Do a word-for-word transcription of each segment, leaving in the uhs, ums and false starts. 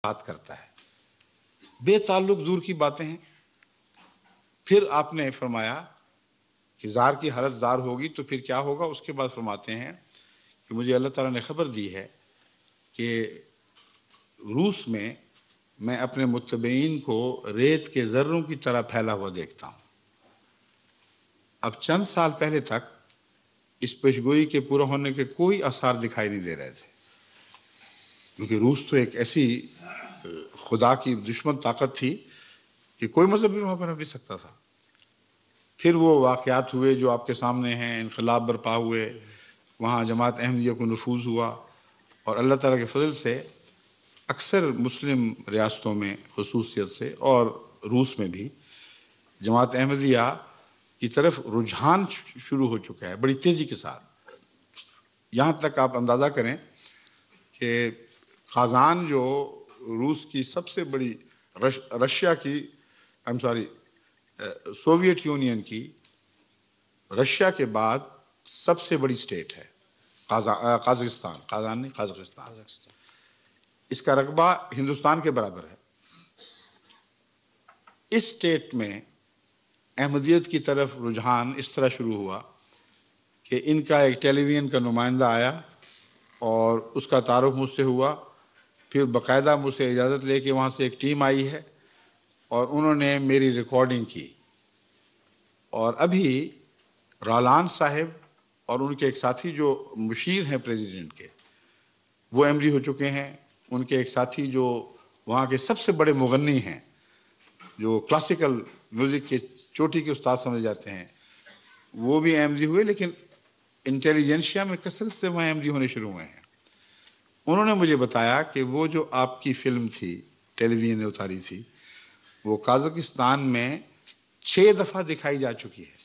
بات کرتا ہے، بے تعلق دور کی باتیں ہیں۔ پھر آپ نے فرمایا کہ زار کی حالت زار ہوگی تو پھر کیا ہوگا؟ اس کے بعد فرماتے ہیں کہ مجھے اللہ تعالیٰ نے خبر دی ہے کہ روس میں میں اپنے متبعین کو ریت کے ذروں کی طرح پھیلا ہوا دیکھتا ہوں۔ اب چند سال پہلے تک اس پیشگوئی کے پورا ہونے کے کوئی آثار دکھائی نہیں دے رہے تھے، کیونکہ روس تو ایک ایسی خدا کی دشمن طاقت تھی کہ کوئی مذہب بھی وہاں پر نہیں سکتا تھا۔ پھر وہ واقعات ہوئے جو آپ کے سامنے ہیں، انقلاب برپا ہوئے، وہاں جماعت احمدیہ کو نفوذ ہوا، اور اللہ تعالیٰ کے فضل سے اکثر مسلم ریاستوں میں خصوصیت سے اور روس میں بھی جماعت احمدیہ کی طرف رجحان شروع ہو چکا ہے بڑی تیزی کے ساتھ۔ یہاں تک آپ اندازہ کریں کہ قازان جو روس کی سب سے بڑی رش رشیا کی ایم سوری سوویت یونین کی رشیا کے بعد سب سے بڑی سٹیٹ ہے قازقستان، قازان نہیں قازقستان، اس کا رقبہ ہندوستان کے برابر ہے۔ اس سٹیٹ میں احمدیت کی طرف رجحان اس طرح شروع ہوا کہ ان کا ایک ٹیلی ویژن کا نمائندہ آیا اور اس کا تعارف مجھ سے ہوا، پھر باقاعدہ مجھ سے اجازت لے کے وہاں سے ایک ٹیم آئی ہے اور انہوں نے میری ریکارڈنگ کی، اور ابھی رالان صاحب اور ان کے ایک ساتھی جو مشیر ہیں پریزیڈنٹ کے، وہ ایم ڈی ہو چکے ہیں، ان کے ایک ساتھی جو وہاں کے سب سے بڑے مغنی ہیں، جو کلاسیکل میوزک کے چوٹی کے استاد سمجھے جاتے ہیں، وہ بھی ایم ڈی ہوئے، لیکن انٹیلیجنشیا میں کثرت سے وہاں ایم ڈی ہونے شروع ہوئے ہیں۔ انہوں نے مجھے بتایا کہ وہ جو آپ کی فلم تھی ٹیلی ویژن نے اتاری تھی، وہ قازقستان میں چھ دفعہ دکھائی جا چکی ہے،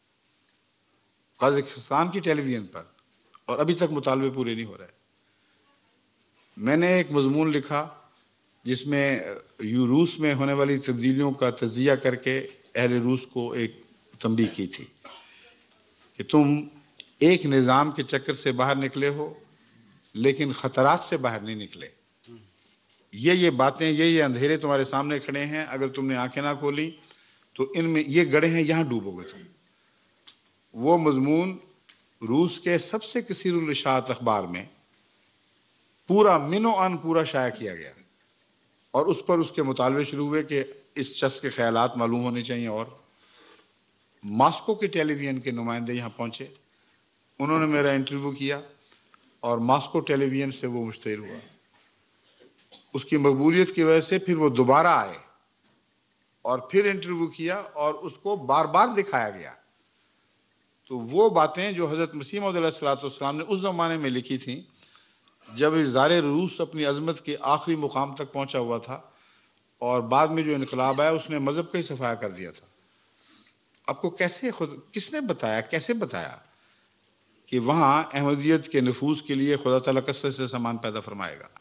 قازقستان کی ٹیلی ویژن پر، اور ابھی تک مطالبے پورے نہیں ہو رہے۔ میں نے ایک مضمون لکھا جس میں روس میں ہونے والی تبدیلیوں کا تجزیہ کر کے اہل روس کو ایک تنبیہ کی تھی کہ تم ایک نظام کے چکر سے باہر نکلے ہو لیکن خطرات سے باہر نہیں نکلے۔ یہ یہ باتیں، یہ یہ اندھیرے تمہارے سامنے کھڑے ہیں، اگر تم نے آنکھیں نہ کھولی تو ان میں یہ گڑھے ہیں، یہاں ڈوبو گے تم۔ وہ مضمون روس کے سب سے کثیر الاشاعت اخبار میں پورا منو ان پورا شائع کیا گیا، اور اس پر اس کے مطالبے شروع ہوئے کہ اس شخص کے خیالات معلوم ہونے چاہیے۔ اور ماسکو کے ٹیلی ویژن کے نمائندے یہاں پہنچے، انہوں نے میرا انٹرویو کیا اور ماسکو ٹیلی ویژن سے وہ مشتہر ہوا۔ اس کی مقبولیت کی وجہ سے پھر وہ دوبارہ آئے اور پھر انٹرویو کیا اور اس کو بار بار دکھایا گیا۔ تو وہ باتیں جو حضرت مسیح موعود علیہ الصلوۃ والسلام نے اس زمانے میں لکھی تھیں جب زار روس اپنی عظمت کے آخری مقام تک پہنچا ہوا تھا، اور بعد میں جو انقلاب آیا اس نے مذہب کا ہی صفایا کر دیا تھا۔ آپ کو کیسے خود کس نے بتایا کیسے بتایا کہ وہاں احمدیت کے نفوذ کے لیے خدا تعالیٰ کثرت سے سامان پیدا فرمائے گا؟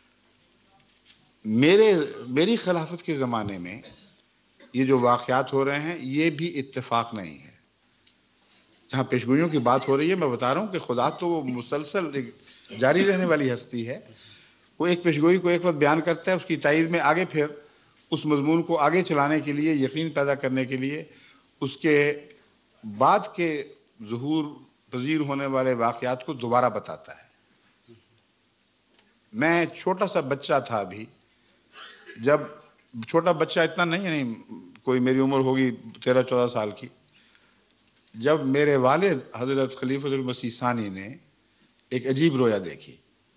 میرے میری خلافت کے زمانے میں یہ جو واقعات ہو رہے ہیں یہ بھی اتفاق نہیں ہے۔ جہاں پیشگوئیوں کی بات ہو رہی ہے، میں بتا رہا ہوں کہ خدا تو وہ مسلسل جاری رہنے والی ہستی ہے۔ وہ ایک پیشگوئی کو ایک وقت بیان کرتا ہے، اس کی تائید میں آگے پھر اس مضمون کو آگے چلانے کے لیے، یقین پیدا کرنے کے لیے، اس کے بعد کے ظہور پذیر ہونے والے واقعات کو دوبارہ بتاتا ہے۔ میں چھوٹا سا بچہ تھا ابھی، جب چھوٹا بچہ اتنا نہیں نہیں کوئی میری عمر ہوگی تیرہ چودہ سال کی، جب میرے والد حضرت خلیفۃ المسیح ثانی نے ایک عجیب رویا دیکھی،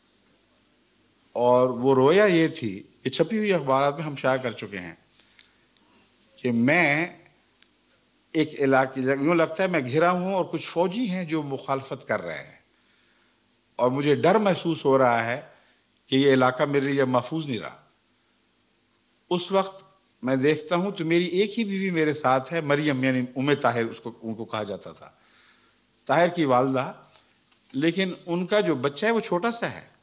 اور وہ رویا یہ تھی، یہ چھپی ہوئی اخبارات میں ہم شائع کر چکے ہیں، کہ میں ایک علاقے، یوں لگتا ہے میں گھرا ہوں اور کچھ فوجی ہیں جو مخالفت کر رہے ہیں، اور مجھے ڈر محسوس ہو رہا ہے کہ یہ علاقہ میرے لیے محفوظ نہیں رہا۔ اس وقت میں دیکھتا ہوں تو میری ایک ہی بیوی میرے ساتھ ہے، مریم، یعنی ام طاہر اس کو ان کو کہا جاتا تھا، طاہر کی والدہ، لیکن ان کا جو بچہ ہے وہ چھوٹا سا ہے،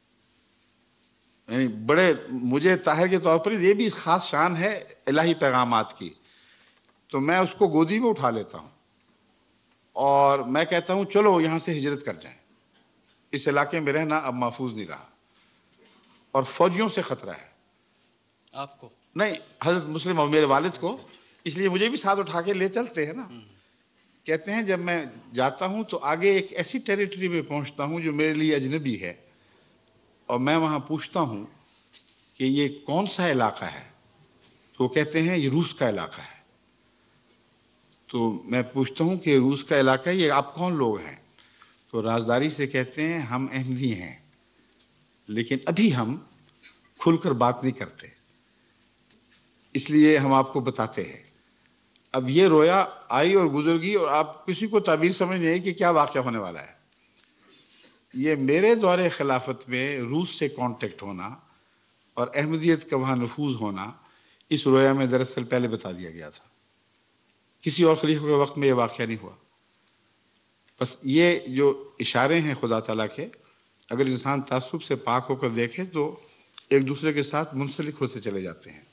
یعنی بڑے مجھے طاہر کے طور پر یہ بھی خاص شان ہے الہی پیغامات کی، تو میں اس کو گودی میں اٹھا لیتا ہوں اور میں کہتا ہوں چلو یہاں سے ہجرت کر جائیں، اس علاقے میں رہنا اب محفوظ نہیں رہا۔ اور فوجیوں سے خطرہ ہے. آپ کو نہیں, حضرت مسلم اور میرے والد کو, اس لیے مجھے بھی ساتھ اٹھا کے لے چلتے ہیں نا. کہتے ہیں جب میں جاتا ہوں تو آگے ایک ایسی ٹیریٹری میں پہنچتا ہوں جو میرے لیے اجنبی ہے, اور میں وہاں پوچھتا ہوں کہ یہ کون سا علاقہ ہے, تو وہ کہتے ہیں یہ روس کا علاقہ ہے. تو میں پوچھتا ہوں کہ روس کا علاقہ ہے, یہ آپ کون لوگ ہیں؟ تو رازداری سے کہتے ہیں ہم احمدی ہیں, لیکن ابھی ہم کھل کر بات نہیں کرتے, اس لیے ہم آپ کو بتاتے ہیں. اب یہ رویا آئی اور گزر گئی, اور آپ کسی کو تعبیر سمجھ نہیں کہ کیا واقعہ ہونے والا ہے. یہ میرے دور خلافت میں روس سے کانٹیکٹ ہونا اور احمدیت کا وہاں نفوذ ہونا, اس رویا میں دراصل پہلے بتا دیا گیا تھا. کسی اور خلیفہ کے وقت میں یہ واقعہ نہیں ہوا. بس یہ جو اشارے ہیں خدا تعالیٰ کے, اگر انسان تعصب سے پاک ہو کر دیکھے تو ایک دوسرے کے ساتھ منسلک ہوتے چلے جاتے ہیں.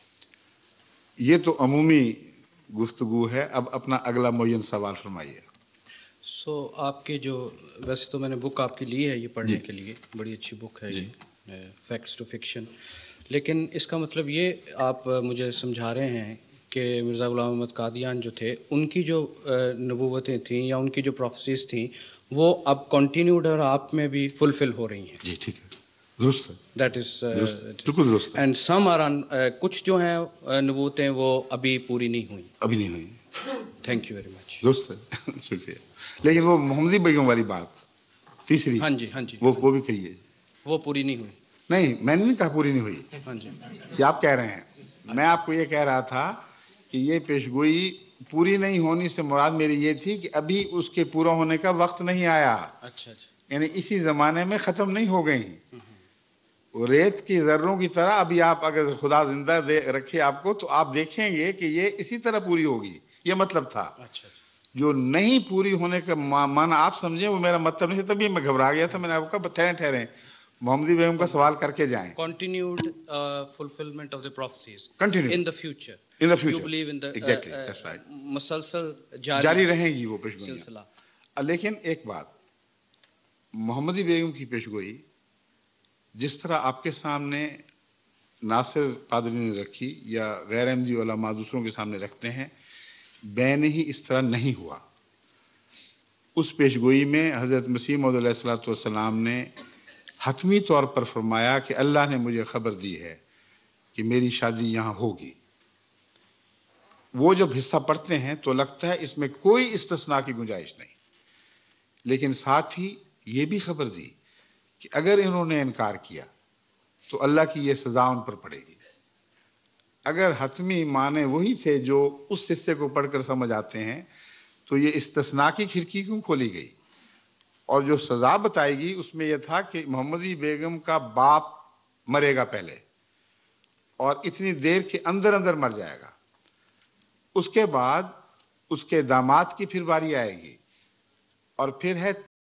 یہ تو عمومی گفتگو ہے. اب اپنا اگلا معین سوال فرمائیے. سو so, آپ کے جو, ویسے تو میں نے بک آپ کی لی ہے یہ پڑھنے جی. کے لیے, بڑی اچھی بک ہے جی. یہ, فیکٹس ٹو فکشن. لیکن اس کا مطلب یہ آپ مجھے سمجھا رہے ہیں کہ مرزا غلام محمد قادیان جو تھے, ان کی جو نبوتیں تھیں یا ان کی جو پروفیسیز تھیں وہ اب کنٹینیوڈ اور آپ میں بھی فلفل ہو رہی ہیں. جی ٹھیک ہے, درست ہے. دیٹ از بالکل درست ہے. اینڈ سم آر کچھ جو ہیں نبوتیں وہ ابھی پوری نہیں ہوئیں. ابھی نہیں ہوئی. Thank you very much. درست ہے, شکریہ. لیکن وہ محمدی بیگم والی بات تیسری, ہاں جی ہاں جی وہ وہ بھی کہیے. وہ پوری نہیں ہوئی. نہیں, میں نے نہیں کہا پوری نہیں ہوئی, ہاں جی, یہ آپ کہہ رہے ہیں. میں آپ کو یہ کہہ رہا تھا کہ یہ پیشگوئی پوری نہیں ہونی سے مراد میری یہ تھی کہ ابھی اس کے پورا ہونے کا وقت نہیں آیا. اچھا اچھا. یعنی اسی زمانے میں ختم نہیں ہو گئی. ریت کی ذروں کی طرح ابھی آپ اگر خدا زندہ دے رکھے آپ کو تو آپ دیکھیں گے کہ یہ اسی طرح پوری ہوگی. یہ مطلب تھا. اچھا. جو نہیں پوری ہونے کا معنی آپ سمجھیں وہ میرا مطلب نہیں تھا. تبھی میں گھبرا گیا تھا. میں نے آپ کو کہا ٹھہریں ٹھہریں, محمدی بیگم کا سوال کر کے جائیں. Continued uh, fulfillment of the prophecies Continue. in the future. In the future. You believe in the Exactly. uh, uh, That's right. مسلسل جاری جاری رہیں گی وہ پیشگوئیاں. سلسلہ. لیکن ایک بات, محمدی بیگم کی پیشگوئی جس طرح آپ کے سامنے ناصر پادری نے رکھی یا غیر احمدی علماء دوسروں کے سامنے رکھتے ہیں, بین ہی اس طرح نہیں ہوا. اس پیشگوئی میں حضرت مسیح موعود علیہ الصلوۃ والسلام نے حتمی طور پر فرمایا کہ اللہ نے مجھے خبر دی ہے کہ میری شادی یہاں ہوگی. وہ جب حصہ پڑھتے ہیں تو لگتا ہے اس میں کوئی استثناء کی گنجائش نہیں, لیکن ساتھ ہی یہ بھی خبر دی کہ اگر انہوں نے انکار کیا تو اللہ کی یہ سزا ان پر پڑے گی. اگر حتمی معنی وہی تھے جو اس حصے کو پڑھ کر سمجھ آتے ہیں تو یہ استثناء کی کھڑکی کیوں کھولی گئی؟ اور جو سزا بتائی گئی اس میں یہ تھا کہ محمدی بیگم کا باپ مرے گا پہلے اور اتنی دیر کے اندر اندر مر جائے گا. اس کے بعد اس کے داماد کی پھر باری آئے گی, اور پھر ہے